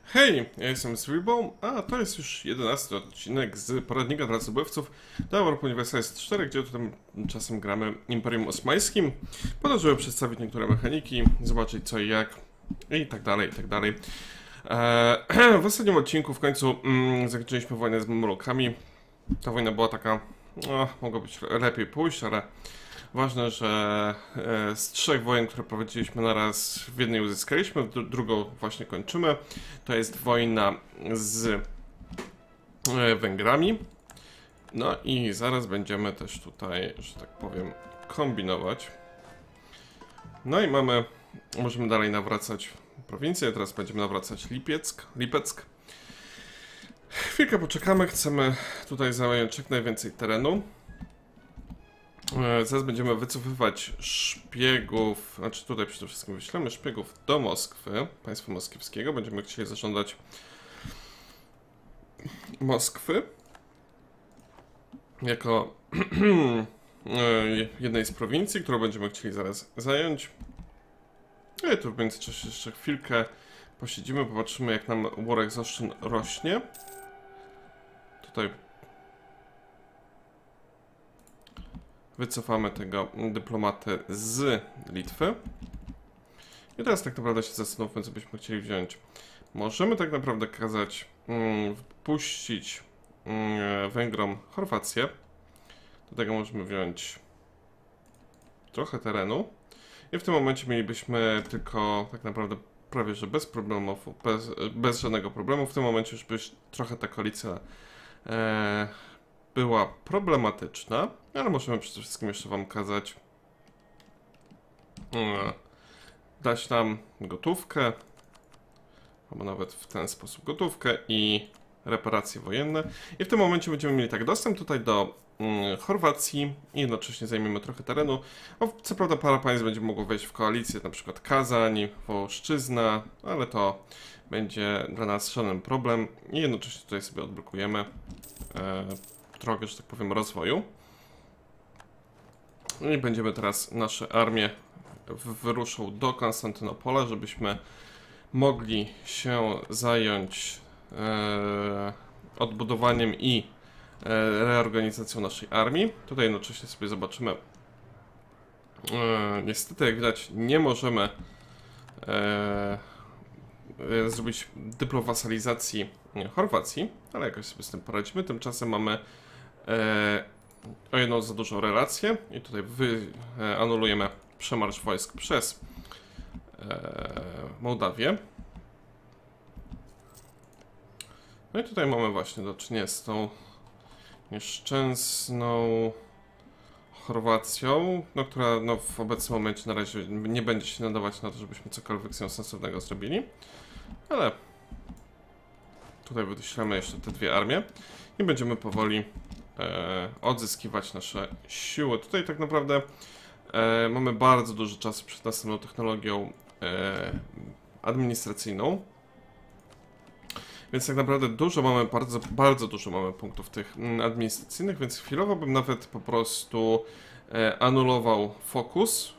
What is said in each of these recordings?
Hej, ja jestem Sweetbone, a to jest już 11 odcinek z poradnika dla zdobywców do Europa Universalis 4, gdzie tutaj czasem gramy Imperium Osmańskim, po to, żeby przedstawić niektóre mechaniki, zobaczyć co i jak, i tak dalej, i tak dalej. W ostatnim odcinku w końcu zakończyliśmy wojnę z Mamlukami. Ta wojna była taka, mogło być lepiej pójść, ale ważne, że z 3 wojen, które prowadziliśmy naraz, w jednej uzyskaliśmy, drugą właśnie kończymy. To jest wojna z Węgrami. No i zaraz będziemy też tutaj, że tak powiem, kombinować. No i możemy dalej nawracać prowincję, teraz będziemy nawracać Lipeck. Chwilkę poczekamy, chcemy tutaj zająć jak najwięcej terenu. Zaraz będziemy wycofywać szpiegów, znaczy tutaj przede wszystkim wyślemy szpiegów do Moskwy, państwa moskiewskiego. Będziemy chcieli zażądać Moskwy jako jednej z prowincji, którą będziemy chcieli zaraz zająć. I tu w międzyczasie jeszcze chwilkę posiedzimy, popatrzymy jak nam worek z oszczyn rośnie. Tutaj wycofamy tego dyplomatę z Litwy. I teraz tak naprawdę się zastanówmy, co byśmy chcieli wziąć. Możemy tak naprawdę kazać wpuścić Węgrom Chorwację. Do tego możemy wziąć trochę terenu. I w tym momencie mielibyśmy tylko tak naprawdę prawie że bez problemów, bez żadnego problemu. W tym momencie już by trochę ta koalicja była problematyczna, ale możemy przede wszystkim jeszcze wam kazać dać nam gotówkę, albo nawet w ten sposób gotówkę i reparacje wojenne. I w tym momencie będziemy mieli tak dostęp tutaj do Chorwacji i jednocześnie zajmiemy trochę terenu. Co prawda parę państw będzie mogło wejść w koalicję, na przykład Kazań, Wołoszczyzna, ale to będzie dla nas żaden problem i jednocześnie tutaj sobie odblokujemy drogę, że tak powiem, rozwoju. I będziemy teraz nasze armie wyruszą do Konstantynopola, żebyśmy mogli się zająć odbudowaniem i reorganizacją naszej armii. Tutaj jednocześnie sobie zobaczymy. Niestety, jak widać, nie możemy zrobić dyplowasalizacji Chorwacji, ale jakoś sobie z tym poradzimy. Tymczasem mamy o jedną za dużą relację i tutaj anulujemy przemarsz wojsk przez Mołdawię. No i tutaj mamy właśnie do czynienia z tą nieszczęsną Chorwacją, no, która w obecnym momencie na razie nie będzie się nadawać na to, żebyśmy cokolwiek z nią sensownego zrobili, ale tutaj wyślemy jeszcze te 2 armie i będziemy powoli odzyskiwać nasze siły. Tutaj tak naprawdę mamy bardzo dużo czasu przed następną technologią administracyjną. Więc tak naprawdę dużo mamy, bardzo dużo mamy punktów tych administracyjnych, więc chwilowo bym nawet po prostu anulował fokus.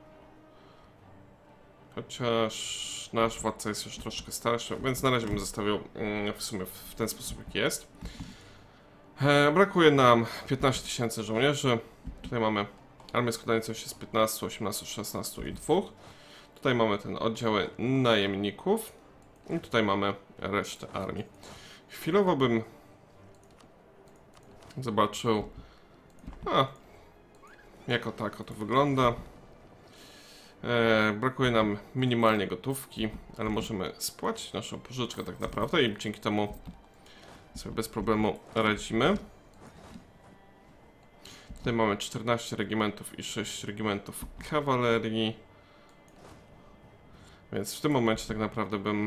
Chociaż nasz władca jest już troszkę starszy, więc na razie bym zostawił w sumie w ten sposób jak jest. Brakuje nam 15 000 żołnierzy. Tutaj mamy armię składającą się z 15, 18, 16 i 2. Tutaj mamy ten oddziały najemników. I tutaj mamy resztę armii. Chwilowo bym zobaczył, jako tako to wygląda. Brakuje nam minimalnie gotówki, ale możemy spłacić naszą pożyczkę tak naprawdę i dzięki temu sobie bez problemu radzimy. Tutaj mamy 14 regimentów i 6 regimentów kawalerii. Więc w tym momencie tak naprawdę bym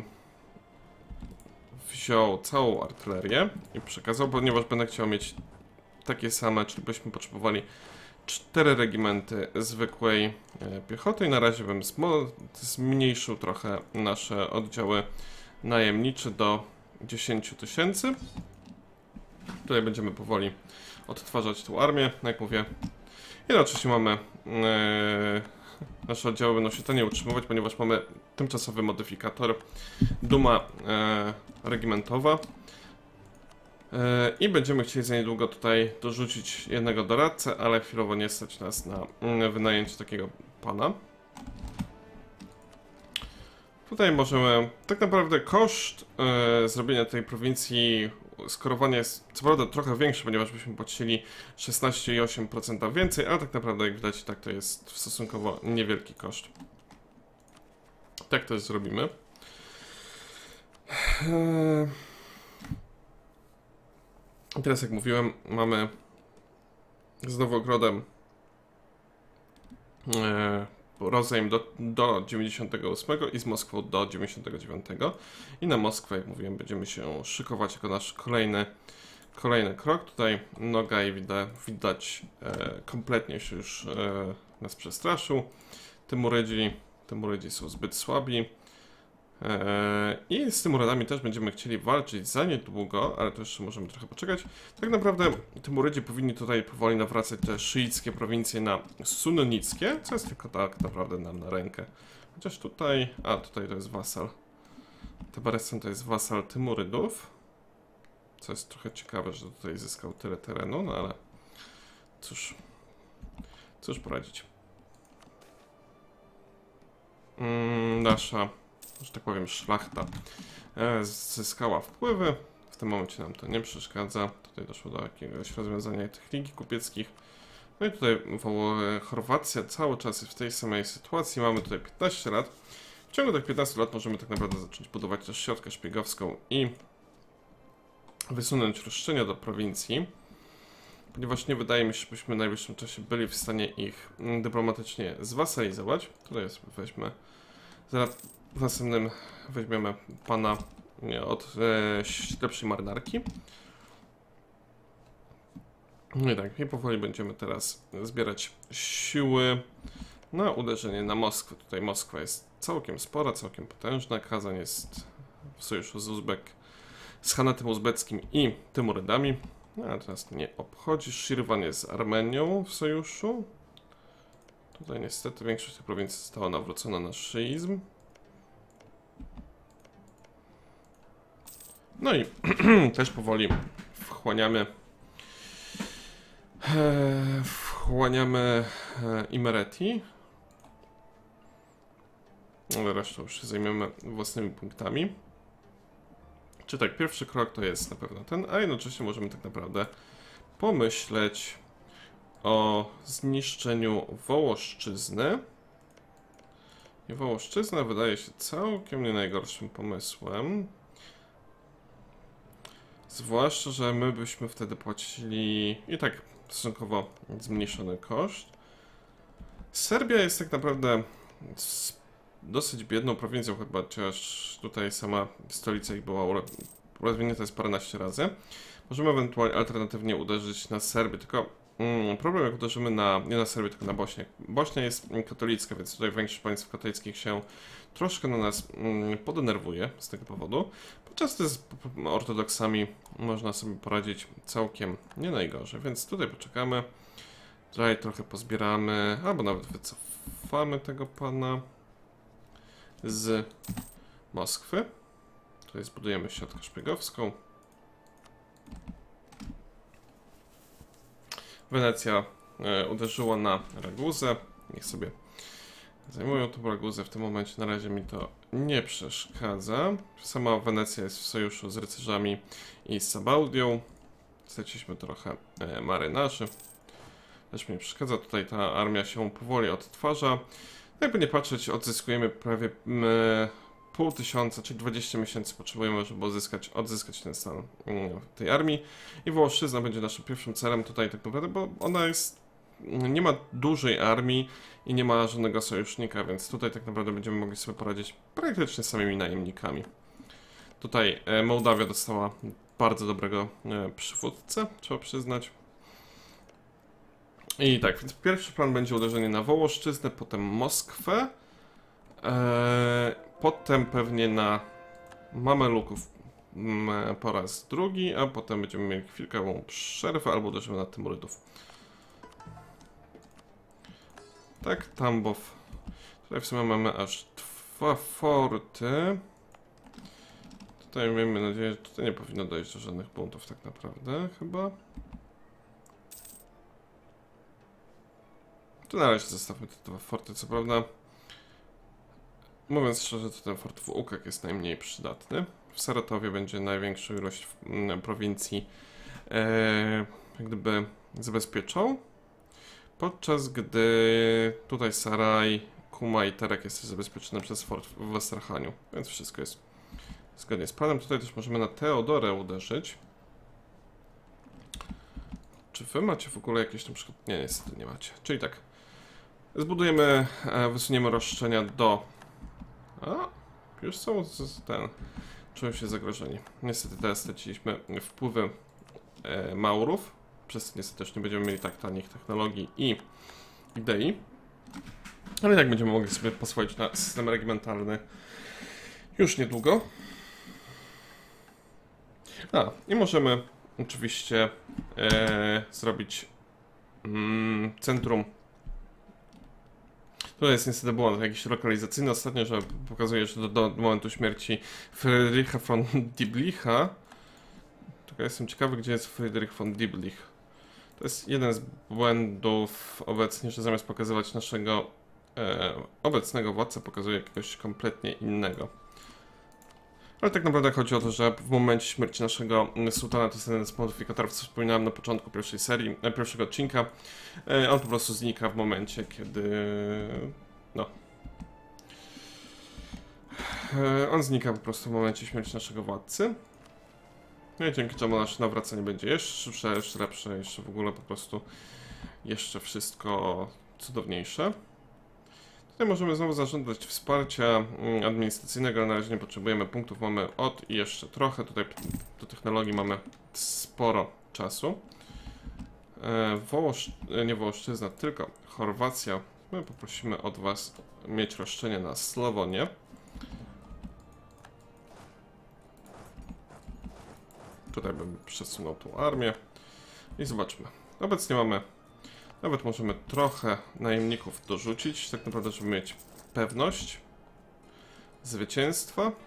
wziął całą artylerię i przekazał, ponieważ będę chciał mieć takie same, czyli byśmy potrzebowali 4 regimenty zwykłej piechoty i na razie bym zmniejszył trochę nasze oddziały najemnicze do 10 000. Tutaj będziemy powoli odtwarzać tą armię, jak mówię. Jednocześnie mamy nasze oddziały będą się taniej utrzymywać, ponieważ mamy tymczasowy modyfikator Duma regimentowa. I będziemy chcieli za niedługo tutaj dorzucić jednego doradcę, ale chwilowo nie stać nas na wynajęcie takiego pana. Tutaj możemy, tak naprawdę koszt zrobienia tej prowincji, skorowania jest co prawda trochę większy, ponieważ byśmy płacili 16,8% więcej, ale tak naprawdę jak widać tak to jest stosunkowo niewielki koszt. Tak też zrobimy. Teraz jak mówiłem, mamy z Nowogrodem rozejm do 98 i z Moskwą do 99. I na Moskwę, jak mówiłem, będziemy się szykować jako nasz kolejny krok. Tutaj Nogaj widać kompletnie się już nas przestraszył. Tymurydzi są zbyt słabi. I z Tymuradami też będziemy chcieli walczyć za niedługo, ale to jeszcze możemy trochę poczekać. Tak naprawdę Tymurydzi powinni tutaj powoli nawracać te szyickie prowincje na sunnickie, co jest tylko tak naprawdę nam na rękę. Chociaż tutaj, tutaj to jest wasal. Tabarestan to jest wasal Tymurydów, co jest trochę ciekawe, że tutaj zyskał tyle terenu, no ale cóż poradzić. Nasza, że tak powiem, szlachta zyskała wpływy. W tym momencie nam to nie przeszkadza. Tutaj doszło do jakiegoś rozwiązania tych ligi kupieckich. No i tutaj Chorwacja cały czas jest w tej samej sytuacji. Mamy tutaj 15 lat. W ciągu tych 15 lat możemy tak naprawdę zacząć budować też siatkę szpiegowską i wysunąć roszczenia do prowincji. Ponieważ nie wydaje mi się, żebyśmy w najbliższym czasie byli w stanie ich dyplomatycznie zwasalizować. Tutaj weźmy zaraz w następnym weźmiemy pana od lepszej marynarki. No i tak, i powoli będziemy teraz zbierać siły na uderzenie na Moskwę. Tutaj Moskwa jest całkiem spora, całkiem potężna. Kazań jest w sojuszu z Hanatem Uzbeckim i Tymurydami. No, ale to nas nie obchodzi. Szirwan jest z Armenią w sojuszu. Tutaj niestety większość tych prowincji została nawrócona na szyizm. No i też powoli wchłaniamy Imereti. Ale resztą już się zajmiemy własnymi punktami. Czy tak, pierwszy krok to jest na pewno ten, a jednocześnie możemy tak naprawdę pomyśleć o zniszczeniu Wołoszczyzny. I Wołoszczyzna wydaje się całkiem nie najgorszym pomysłem. Zwłaszcza, że my byśmy wtedy płacili i tak stosunkowo zmniejszony koszt. Serbia jest tak naprawdę dosyć biedną prowincją chyba, chociaż tutaj sama stolica ich była rozwinięta jest paręnaście razy. Możemy ewentualnie alternatywnie uderzyć na Serbię, tylko problem jak uderzymy nie na Serbię, tylko na Bośnię. Bośnia jest katolicka, więc tutaj większość państw katolickich się troszkę na nas podenerwuje z tego powodu. Podczas gdy z ortodoksami można sobie poradzić całkiem nie najgorzej, więc tutaj poczekamy. Tutaj trochę pozbieramy, albo nawet wycofamy tego pana z Moskwy. Tutaj zbudujemy siatkę szpiegowską. Wenecja uderzyła na Raguzę. Niech sobie zajmują tą Raguzę. W tym momencie na razie mi to nie przeszkadza. Sama Wenecja jest w sojuszu z rycerzami i z Sabaudią. Straciliśmy trochę marynarzy. Też mi nie przeszkadza. Tutaj ta armia się powoli odtwarza. Jakby nie patrzeć, odzyskujemy prawie pół tysiąca, czyli 20 miesięcy potrzebujemy, żeby odzyskać ten stan tej armii. I Wołoszczyzna będzie naszym pierwszym celem tutaj tak naprawdę, bo ona nie ma dużej armii i nie ma żadnego sojusznika, więc tutaj tak naprawdę będziemy mogli sobie poradzić praktycznie samymi najemnikami. Tutaj Mołdawia dostała bardzo dobrego przywódcę, trzeba przyznać. I tak, więc pierwszy plan będzie uderzenie na Wołoszczyznę, potem Moskwę, potem pewnie na Mameluków po raz drugi, a potem będziemy mieli chwilkę przerwę albo uderzymy na Tymurydów. Tak, Tambow Tutaj w sumie mamy aż 2 forty. Tutaj miejmy nadzieję, że tutaj nie powinno dojść do żadnych buntów tak naprawdę, chyba. Tu na razie zostawmy te 2 forty, co prawda. Mówiąc szczerze, to ten fort w Ukak jest najmniej przydatny. W Saratowie będzie największą ilość prowincji jak gdyby zabezpieczał. Podczas gdy tutaj Saraj, Kuma i Terek jest zabezpieczony przez fort w Westerhaniu, więc wszystko jest zgodnie z planem. Tutaj też możemy na Teodorę uderzyć. Czy wy macie w ogóle jakieś na przykład... Nie, niestety nie macie. Czyli tak, zbudujemy, wysuniemy roszczenia do... A, już są czują się zagrożeni. Niestety teraz straciliśmy wpływy Maurów. Przez to niestety też nie będziemy mieli tak tanich technologii i idei. Ale jak będziemy mogli sobie pozwolić na system regimentalny już niedługo. A, i możemy oczywiście zrobić centrum. To jest niestety błąd jakiś lokalizacyjny ostatnio, że pokazuje, że do momentu śmierci Friedricha von Dieblicha. Tylko jestem ciekawy, gdzie jest Friedrich von Dieblich. To jest jeden z błędów obecnie, że zamiast pokazywać naszego obecnego władcę, pokazuje jakiegoś kompletnie innego. Ale tak naprawdę chodzi o to, że w momencie śmierci naszego sułtana, to jest jeden z modyfikatorów, co wspominałem na początku pierwszej serii, pierwszego odcinka, on po prostu znika w momencie, kiedy... no... on znika po prostu w momencie śmierci naszego władcy. No i dzięki czemu nasze nawracanie będzie jeszcze lepsze, jeszcze w ogóle po prostu jeszcze wszystko cudowniejsze. Tutaj możemy znowu zażądać wsparcia administracyjnego, ale na razie nie potrzebujemy punktów, mamy od i jeszcze trochę. Tutaj do technologii mamy sporo czasu. Nie Wołoszczyzna, tylko Chorwacja. My poprosimy od was mieć roszczenie na Słowonię. Tutaj bym przesunął tą armię i zobaczmy. Obecnie mamy, nawet możemy trochę najemników dorzucić, tak naprawdę, żeby mieć pewność zwycięstwa.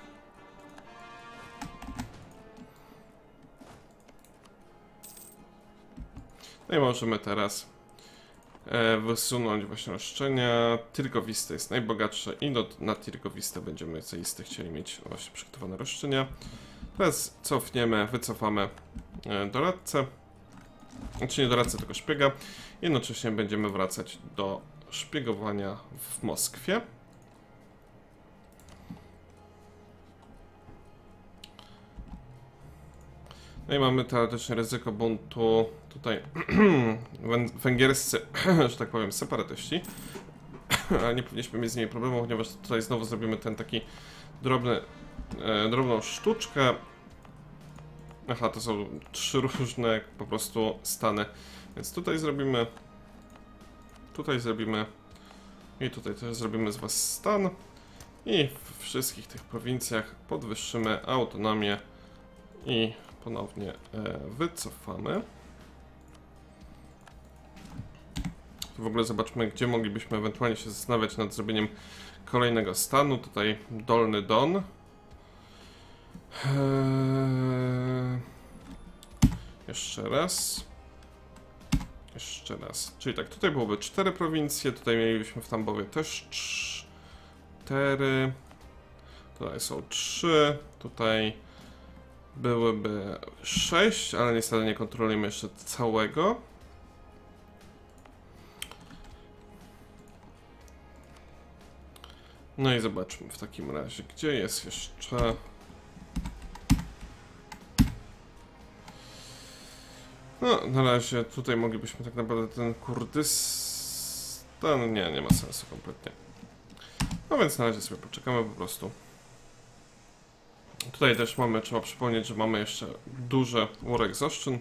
No i możemy teraz wysunąć właśnie roszczenia. Tirgowiste jest najbogatsze i na Tirgowiste będziemy zaiste chcieli mieć właśnie przygotowane roszczenia. Teraz wycofamy doradcę, znaczy nie doradcę, tylko szpiega. Jednocześnie będziemy wracać do szpiegowania w Moskwie. No i mamy teoretycznie ryzyko buntu tutaj węgierscy, że tak powiem, separatyści. Ale nie powinniśmy mieć z nimi problemu, ponieważ tutaj znowu zrobimy ten taki drobną sztuczkę. Aha, to są 3 różne po prostu stany. Więc tutaj zrobimy i tutaj też zrobimy z was stan. I w wszystkich tych prowincjach podwyższymy autonomię i ponownie wycofamy. W ogóle zobaczmy, gdzie moglibyśmy ewentualnie się zastanawiać nad zrobieniem kolejnego stanu. Tutaj Dolny Don. Jeszcze raz. Czyli tak, tutaj byłoby 4 prowincje, tutaj mielibyśmy w Tambowie też 4. Tutaj są 3, tutaj byłyby 6, ale niestety nie kontrolujemy jeszcze całego. No i zobaczmy w takim razie, gdzie jest jeszcze... No, na razie tutaj moglibyśmy tak naprawdę ten Kurdystan... Nie ma sensu kompletnie. No więc na razie sobie poczekamy po prostu. Tutaj też trzeba przypomnieć, że mamy jeszcze duże War Exhaustion.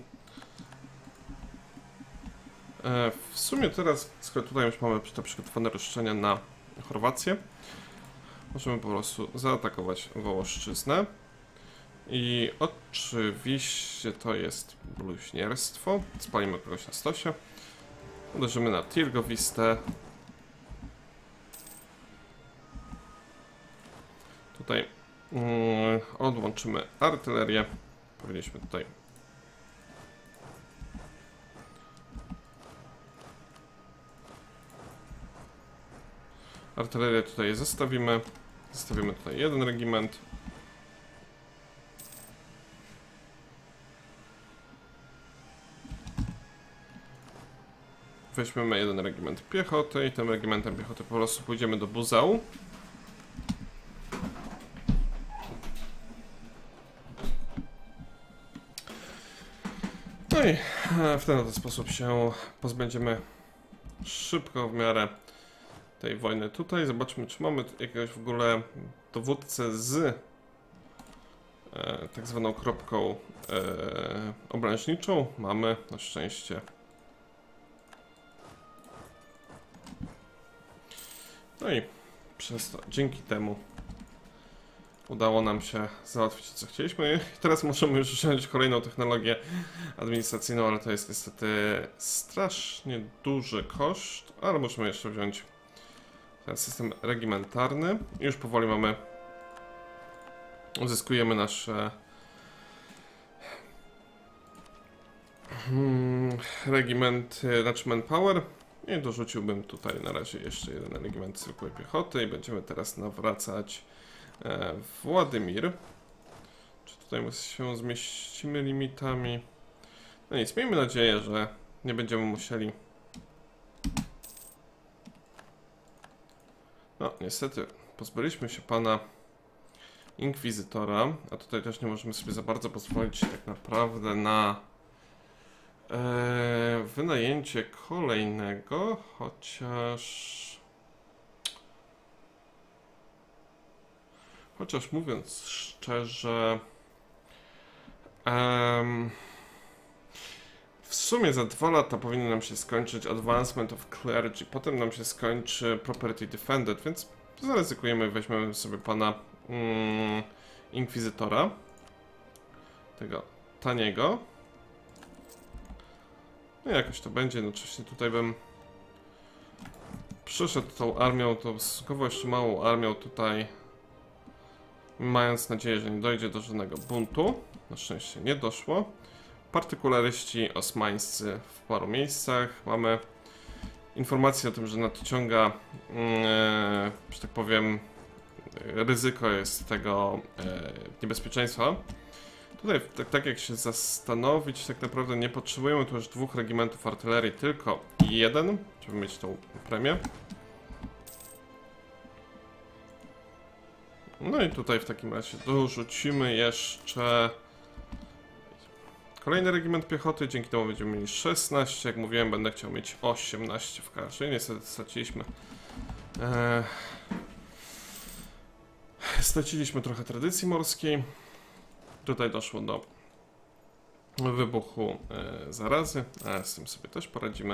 W sumie teraz, skoro tutaj już mamy te przygotowane roszczenia na Chorwację, możemy po prostu zaatakować Wołoszczyznę. I oczywiście to jest bluźnierstwo. Spalimy kogoś na stosie. Uderzymy na Tirgowiste. tutaj odłączymy artylerię. Powinniśmy tutaj artylerię tutaj zostawimy. Zostawimy tutaj jeden regiment. Weźmiemy jeden regiment piechoty i tym regimentem piechoty po prostu pójdziemy do Buzału. No i w ten oto sposób się pozbędziemy szybko w miarę tej wojny tutaj. Zobaczmy, czy mamy jakiegoś w ogóle dowódcę z tak zwaną kropką obręczniczą. Mamy, na szczęście. No i przez to, dzięki temu udało nam się załatwić, co chcieliśmy. I teraz możemy już wziąć kolejną technologię administracyjną, ale to jest niestety strasznie duży koszt. Ale możemy jeszcze wziąć ten system regimentarny. I już powoli mamy, uzyskujemy nasze regimenty, znaczy manpower. I dorzuciłbym tutaj na razie jeszcze jeden regiment zwykłej piechoty i będziemy teraz nawracać Władimir. Czy tutaj my się zmieścimy limitami? No nic, miejmy nadzieję, że nie będziemy musieli. No, niestety pozbyliśmy się pana Inkwizytora, a tutaj też nie możemy sobie za bardzo pozwolić tak naprawdę na wynajęcie kolejnego, chociaż mówiąc szczerze, w sumie za 2 lata powinien nam się skończyć Advancement of Clergy, potem nam się skończy Property Defended, więc zaryzykujemy i weźmiemy sobie pana Inkwizytora, tego taniego. No jakoś to będzie, no oczywiście tutaj bym przyszedł tą armią, tą stosunkowo jeszcze małą armią tutaj, mając nadzieję, że nie dojdzie do żadnego buntu. Na szczęście nie doszło. Partykularyści osmańscy w paru miejscach. Mamy informację o tym, że nadciąga, że tak powiem, ryzyko jest tego niebezpieczeństwa. Tutaj, tak jak się zastanowić, tak naprawdę nie potrzebujemy tu już 2 regimentów artylerii, tylko 1, żeby mieć tą premię. No i tutaj w takim razie dorzucimy jeszcze kolejny regiment piechoty, dzięki temu będziemy mieli 16, jak mówiłem, będę chciał mieć 18 w każdej. Niestety straciliśmy trochę tradycji morskiej. Tutaj doszło do wybuchu zarazy, ale z tym sobie też poradzimy.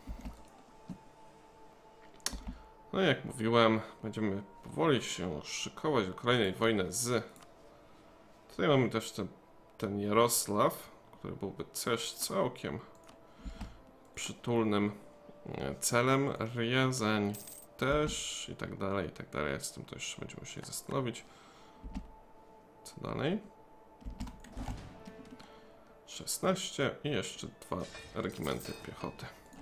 No i jak mówiłem, będziemy powoli się szykować do kolejnej wojny z... Tutaj mamy też ten Jarosław, który byłby też całkiem przytulnym celem. Riazeń też i tak dalej, i tak dalej. Z tym też będziemy się zastanowić. Co dalej? 16 i jeszcze 2 regimenty piechoty.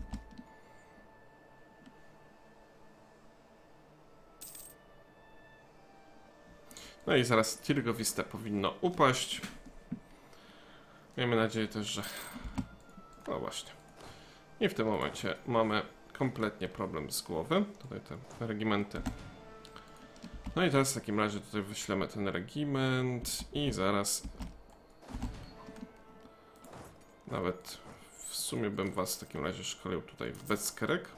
No i zaraz Tirgoviste powinno upaść. Miejmy nadzieję też, że... No właśnie. I w tym momencie mamy kompletnie problem z głowy. Tutaj te regimenty. No i teraz w takim razie tutaj wyślemy ten regiment i zaraz... Nawet w sumie bym was w takim razie szkolił tutaj w Beckerek.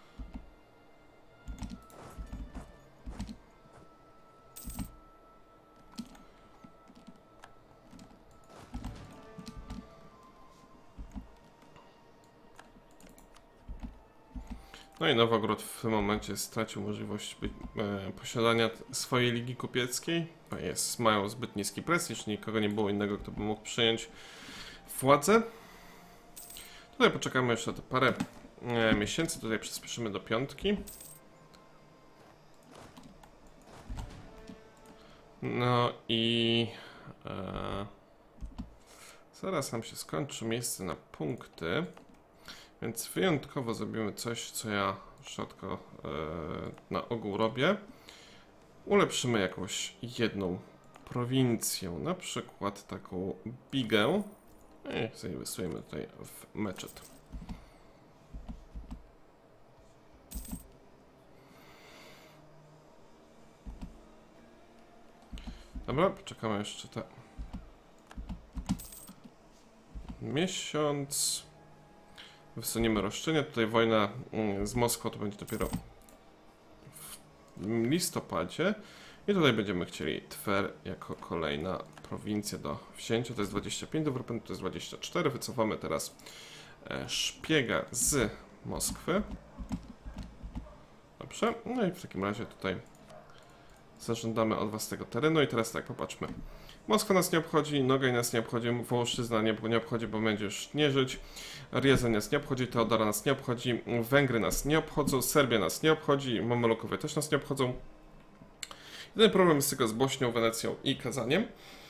No i Nowogród w tym momencie stracił możliwość posiadania swojej ligi kupieckiej. Mają zbyt niski prestiż, nikogo nie było innego, kto by mógł przyjąć władzę. Tutaj poczekamy jeszcze te parę miesięcy, tutaj przyspieszymy do 5. No i zaraz nam się skończy miejsce na punkty, więc wyjątkowo zrobimy coś, co ja rzadko na ogół robię. Ulepszymy jakąś jedną prowincję, na przykład taką Bigę i zainwestujemy tutaj w meczet. Dobra, poczekamy jeszcze miesiąc. Wysuniemy roszczenia. Tutaj wojna z Moskwą to będzie dopiero w listopadzie. I tutaj będziemy chcieli Twer jako kolejna prowincja do wzięcia. To jest 25 development, to jest 24. Wycofamy teraz szpiega z Moskwy. Dobrze. No i w takim razie tutaj zażądamy od was tego terenu. I teraz tak, popatrzmy. Moskwa nas nie obchodzi, Nogaj nas nie obchodzi, Wołoszczyzna nie obchodzi, bo będzie już nie żyć. Riazan nas nie obchodzi, Teodora nas nie obchodzi, Węgry nas nie obchodzą, Serbia nas nie obchodzi, Mamelukowie też nas nie obchodzą. Jeden problem jest tylko z Bośnią, Wenecją i Kazaniem.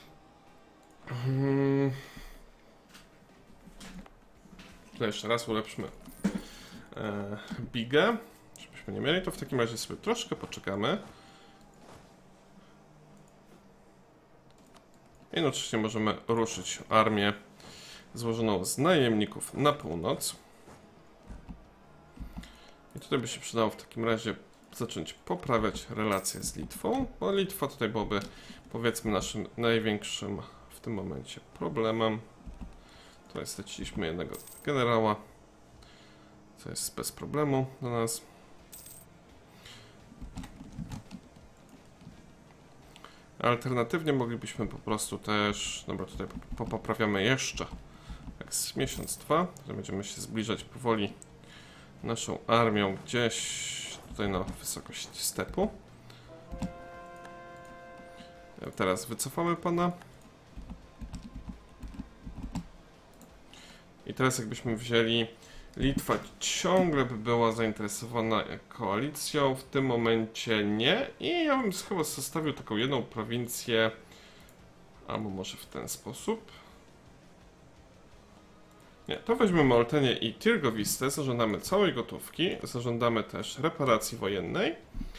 Tutaj jeszcze raz ulepszmy Bigę, żebyśmy nie mieli. To w takim razie sobie troszkę poczekamy. I jednocześnie możemy ruszyć armię złożoną z najemników na północ. I tutaj by się przydało w takim razie zacząć poprawiać relacje z Litwą, bo Litwa tutaj byłoby, powiedzmy, naszym największym w tym momencie problemem. Tutaj straciliśmy jednego generała, co jest bez problemu dla nas. Alternatywnie moglibyśmy po prostu też, dobra, tutaj poprawiamy jeszcze, jak z miesiąc, dwa, że będziemy się zbliżać powoli naszą armią gdzieś tutaj na wysokość stepu. Teraz wycofamy pana. I teraz jakbyśmy wzięli, Litwa ciągle by była zainteresowana koalicją, w tym momencie nie. I ja bym chyba zostawił taką jedną prowincję, albo może w ten sposób. Nie, to weźmiemy Oltenię i Tirgowistę, zażądamy całej gotówki, zażądamy też reparacji wojennej.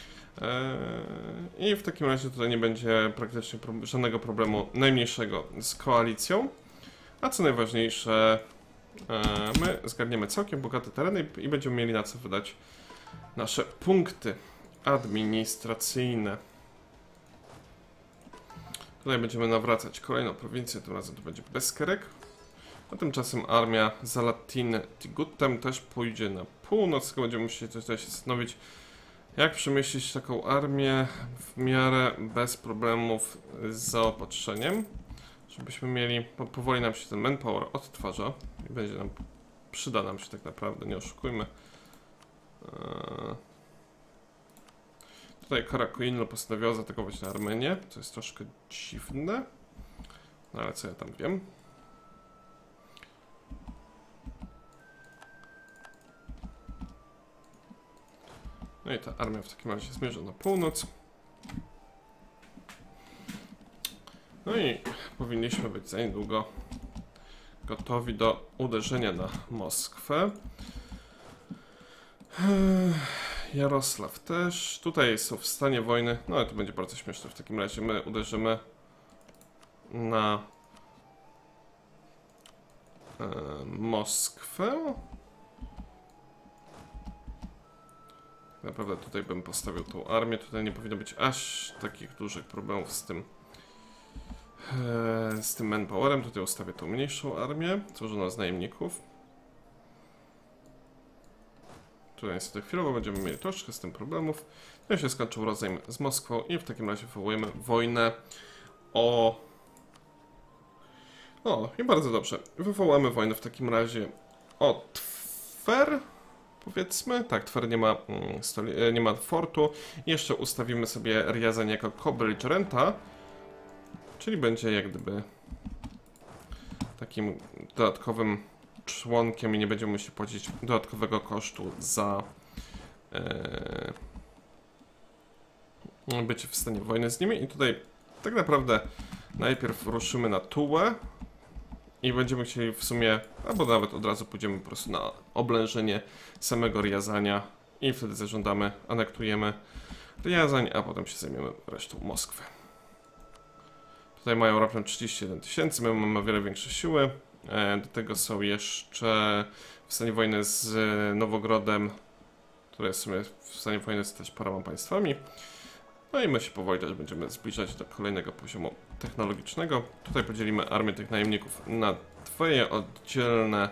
I w takim razie tutaj nie będzie praktycznie żadnego problemu najmniejszego z koalicją. A co najważniejsze, my zgarniemy całkiem bogate tereny i będziemy mieli na co wydać nasze punkty administracyjne. Tutaj będziemy nawracać kolejną prowincję, tym razem to będzie Beskerek. A tymczasem armia Zalatin Tiguttem też pójdzie na północ, tylko będziemy musieli tutaj się zastanowić, jak przemieścić taką armię w miarę bez problemów z zaopatrzeniem. Żebyśmy mieli, powoli nam się ten manpower odtwarza i będzie nam, przyda nam się tak naprawdę, nie oszukujmy. Tutaj Karakoinlo postanowiła zaatakować na Armenię, co jest troszkę dziwne, no ale co ja tam wiem. No i ta armia w takim razie zmierza na północ. No i powinniśmy być za niedługo gotowi do uderzenia na Moskwę. Jarosław też. Tutaj są w stanie wojny. No ale to będzie bardzo śmieszne. W takim razie my uderzymy na Moskwę. Tak naprawdę tutaj bym postawił tą armię. Tutaj nie powinno być aż takich dużych problemów z tym manpowerem. Tutaj ustawię tą mniejszą armię, złożoną z najemników. Tutaj niestety chwilowo będziemy mieli troszkę z tym problemów. No i się skończył rozejm z Moskwą i w takim razie wywołujemy wojnę o... i bardzo dobrze. Wywołamy wojnę w takim razie o Twer, powiedzmy. Tak, Twer nie ma fortu. Jeszcze ustawimy sobie Riazan jako co-belligerenta, czyli będzie jak gdyby takim dodatkowym członkiem i nie będziemy musieli płacić dodatkowego kosztu za bycie w stanie wojny z nimi. I tutaj tak naprawdę najpierw ruszymy na Tułę i będziemy chcieli w sumie, albo nawet od razu pójdziemy po prostu na oblężenie samego Riazania i wtedy zażądamy, anektujemy Riazań, a potem się zajmiemy resztą Moskwy. Tutaj mają raptem 31 000, my mamy o wiele większe siły. Do tego są jeszcze w stanie wojny z Nowogrodem, które jest w sumie w stanie wojny z też paroma państwami. No i my się powoli też będziemy zbliżać do kolejnego poziomu technologicznego. Tutaj podzielimy armię tych najemników na dwie oddzielne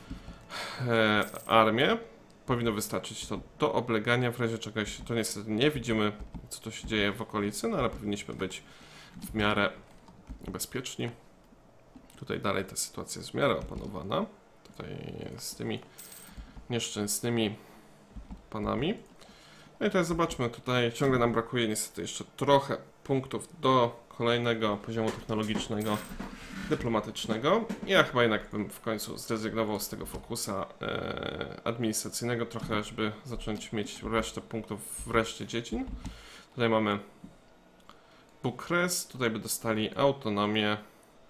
armie. Powinno wystarczyć to do oblegania, w razie czegoś to niestety nie widzimy, co to się dzieje w okolicy, no ale powinniśmy być w miarę bezpieczni. Tutaj dalej ta sytuacja jest w miarę opanowana. Tutaj z tymi nieszczęsnymi panami. No i teraz zobaczmy, tutaj ciągle nam brakuje niestety jeszcze trochę punktów do kolejnego poziomu technologicznego, dyplomatycznego. Ja chyba jednak bym w końcu zrezygnował z tego fokusa administracyjnego trochę, żeby zacząć mieć resztę punktów w reszcie dziedzin. Tutaj mamy Bukarest, tutaj by dostali autonomię.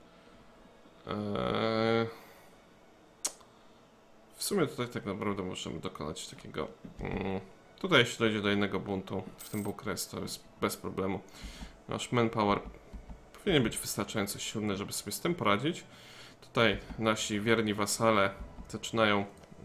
W sumie tutaj tak naprawdę możemy dokonać takiego... Tutaj jeśli dojdzie do jednego buntu w tym Bukarest, to jest bez problemu. Nasz manpower powinien być wystarczająco silny, żeby sobie z tym poradzić. Tutaj nasi wierni wasale zaczynają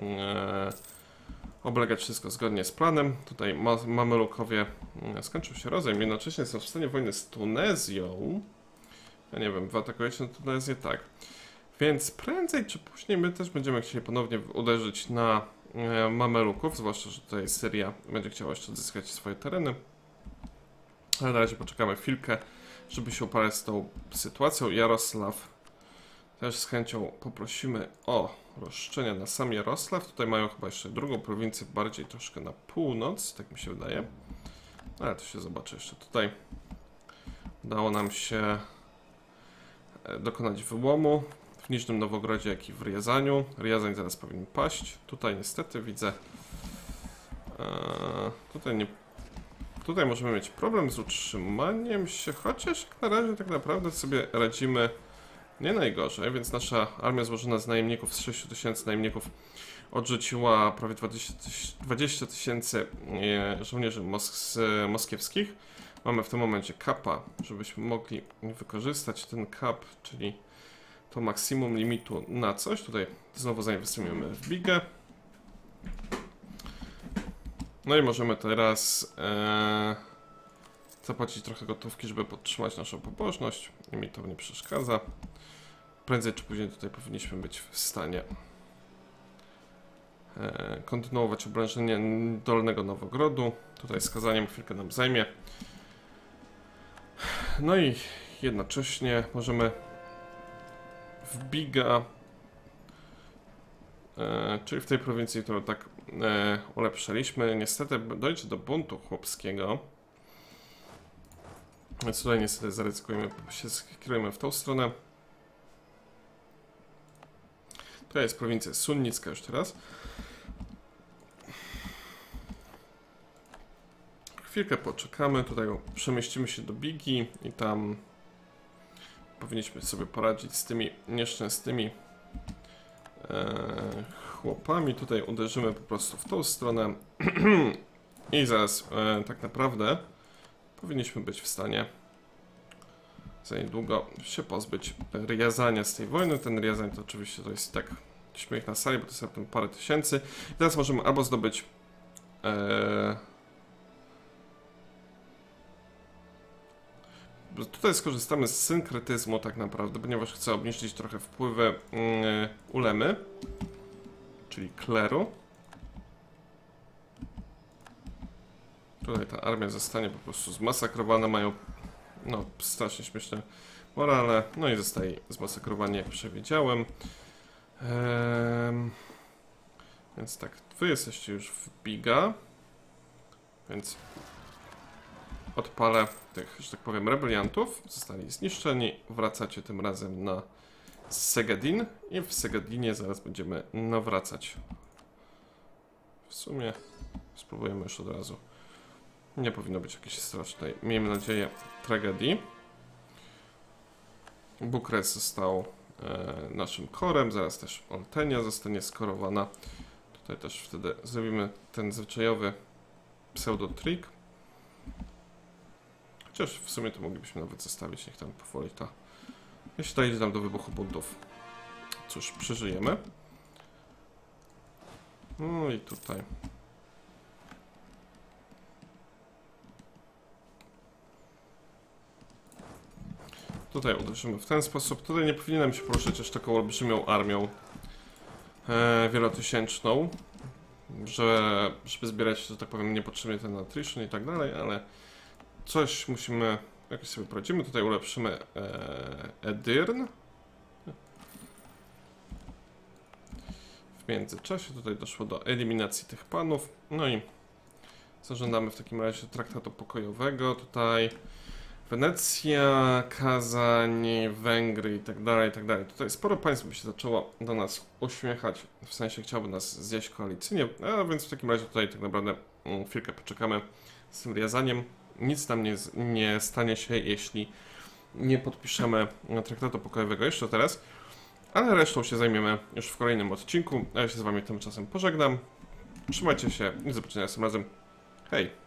oblegać wszystko zgodnie z planem. Tutaj Mamelukowie skończył się rozejm, jednocześnie są w stanie wojny z Tunezją. Ja nie wiem, wy atakujecie na Tunezję? Tak. Więc prędzej czy później my też będziemy chcieli ponownie uderzyć na Mameluków, zwłaszcza, że tutaj Syria będzie chciała jeszcze odzyskać swoje tereny. Ale na razie poczekamy chwilkę, żeby się uporać z tą sytuacją. Jarosław też z chęcią poprosimy o roszczenia na sam Jarosław. Tutaj mają chyba jeszcze drugą prowincję, bardziej troszkę na północ, tak mi się wydaje. Ale to się zobaczy jeszcze tutaj. Udało nam się dokonać wyłomu w Niżnym Nowogrodzie, jak i w Riazaniu. Riazań zaraz powinien paść. Tutaj niestety widzę... Tutaj możemy mieć problem z utrzymaniem się, chociaż jak na razie tak naprawdę sobie radzimy nie najgorzej, więc nasza armia złożona z najemników, z 6 000 najemników odrzuciła prawie 20 000 żołnierzy moskiewskich. Mamy w tym momencie kapa, żebyśmy mogli wykorzystać ten kap, czyli to maksimum limitu na coś. Tutaj znowu zainwestujemy w Bigę. No i możemy teraz zapłacić trochę gotówki, żeby podtrzymać naszą pobożność. I mi to nie przeszkadza. Prędzej czy później tutaj powinniśmy być w stanie kontynuować oblężenie Dolnego Nowogrodu. Tutaj skazaniem chwilkę nam zajmie. No i jednocześnie możemy w Biga, czyli w tej prowincji, którą tak ulepszaliśmy, niestety dojdzie do buntu chłopskiego. Więc tutaj niestety zaryzykujemy, się skierujemy w tą stronę. To jest prowincja sunnicka już teraz. Chwilkę poczekamy, tutaj przemieścimy się do Bigi i tam powinniśmy sobie poradzić z tymi nieszczęsnymi chłopami. Tutaj uderzymy po prostu w tą stronę i zaraz tak naprawdę powinniśmy być w stanie za niedługo się pozbyć Riazania z tej wojny. Ten Riazań to oczywiście to jest tak śmiech na sali, bo to jest raptem parę tysięcy. I teraz możemy albo zdobyć tutaj skorzystamy z synkretyzmu tak naprawdę, ponieważ chcę obniżyć trochę wpływy ulemy, czyli kleru. Tutaj ta armia zostanie po prostu zmasakrowana, mają no strasznie śmieszne morale, no i zostaje zmasakrowani, jak przewidziałem. Więc tak, wy jesteście już w Biga, więc odpalę tych, że tak powiem, rebeliantów. Zostali zniszczeni. Wracacie tym razem na Segadin i w Segadinie zaraz będziemy nawracać. W sumie spróbujemy już od razu. Nie powinno być jakiejś strasznej, miejmy nadzieję, tragedii. Bukarest został naszym korem, zaraz też Oltenia zostanie skorowana. Tutaj też wtedy zrobimy ten zwyczajowy pseudo-trik. Chociaż w sumie to moglibyśmy nawet zostawić, niech tam powoli ta... Jeśli dojdzie nam do wybuchu buntów, cóż, przeżyjemy. No i tutaj. Tutaj uderzymy w ten sposób. Tutaj nie powinienem się poruszać aż taką olbrzymią armią wielotysięczną, żeby zbierać, że tak powiem, niepotrzebnie ten attrition i tak dalej, ale coś musimy, jakoś sobie poradzimy. Tutaj ulepszymy Edirn. W międzyczasie tutaj doszło do eliminacji tych panów. No i zażądamy w takim razie traktatu pokojowego. Tutaj Wenecja, Kazań, Węgry i tak dalej, i tak dalej. Tutaj sporo państw by się zaczęło do nas uśmiechać, w sensie chciałby nas zjeść koalicyjnie, a więc w takim razie tutaj tak naprawdę chwilkę poczekamy z tym wiązaniem. Nic nam nie stanie się, jeśli nie podpiszemy traktatu pokojowego jeszcze teraz, ale resztą się zajmiemy już w kolejnym odcinku, a ja się z wami tymczasem pożegnam. Trzymajcie się i do zobaczenia następnym razem. Hej!